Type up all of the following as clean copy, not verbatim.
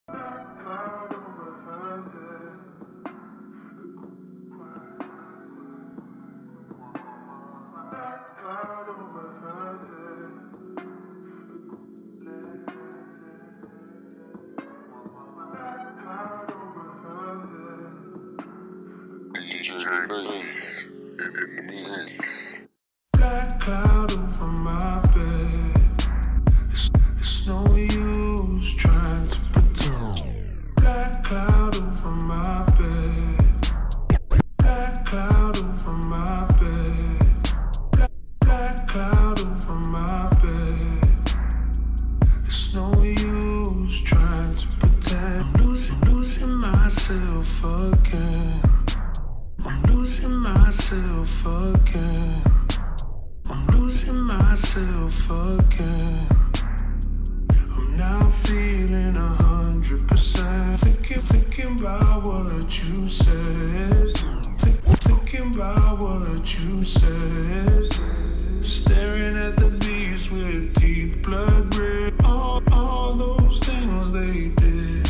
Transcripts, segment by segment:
Black cloud over my bed. It's no use trying to pretend. Black cloud over my bed. Black cloud over my bed. Black cloud over my bed. It's no use trying to pretend. I'm losing myself again. I'm losing myself again. I'm losing myself again. I'm now feeling 100%. Thinking about what you said. Thinking about what you said. Staring at the beast with teeth blood red. All those things they did.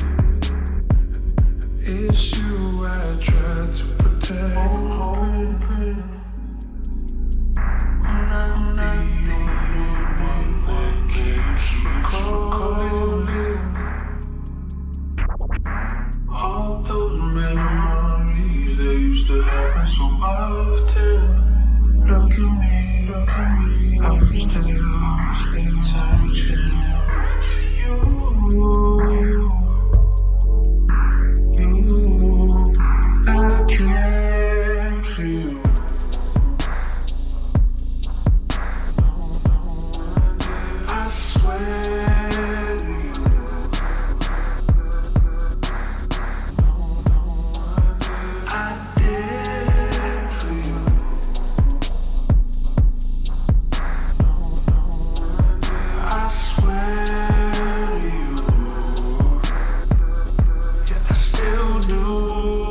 It's you I tried to protect. I'm not the only one that keeps you calling. All those memories, they used to happen so often. Look at me, I'm still searching for you. I care for you. I swear to you. I did for you. I swear to you. Yeah, I still do.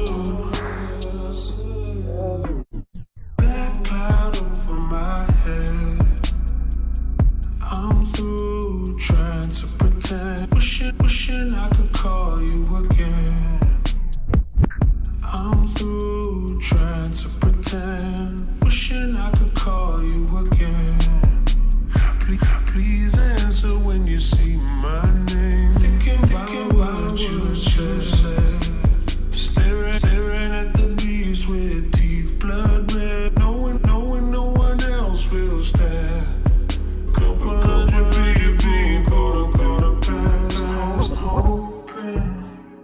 Black cloud over my head. I'm through trying to pretend. Wishing I could call you again. I'm through trying to pretend. Wishing I could call you again. Please answer when you see my name. Thinking about what you just said. Staring at the beast with teeth blood red. Knowing no one else will stand. Couple hundred people caught up past. Hoping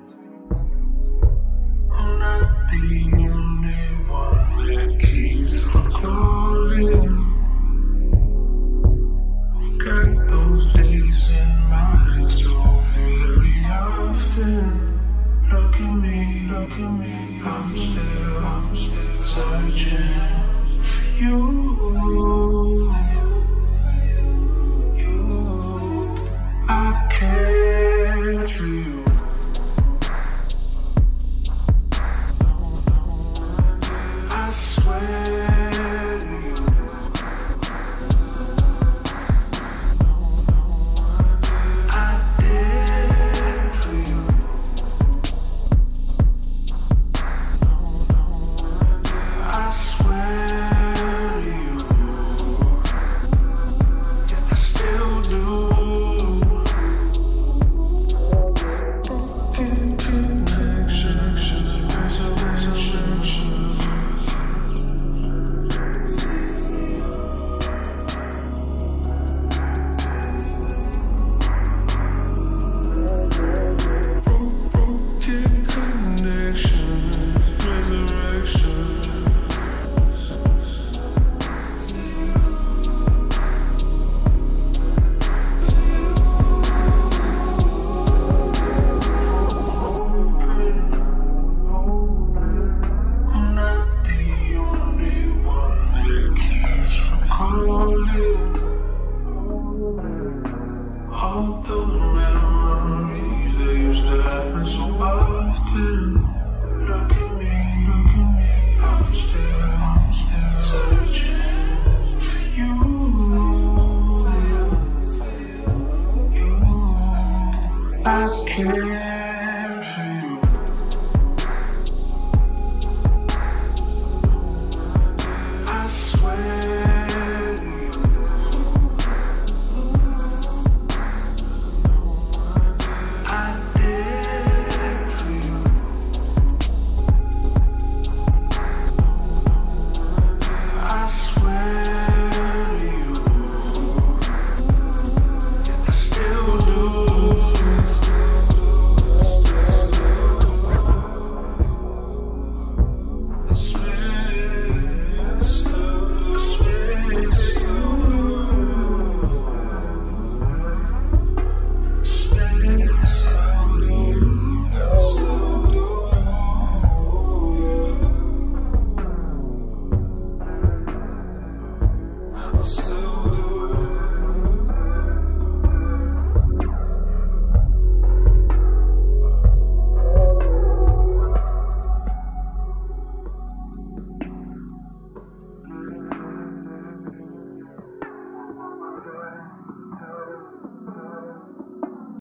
I'm not the only one that keeps from calling. I've got those days in mind so very often. Look at me, I'm still searching for you. I care for you. I swear to you. I did for you. I swear to you. Yeah, I still do. All those memories, they used to happen so often.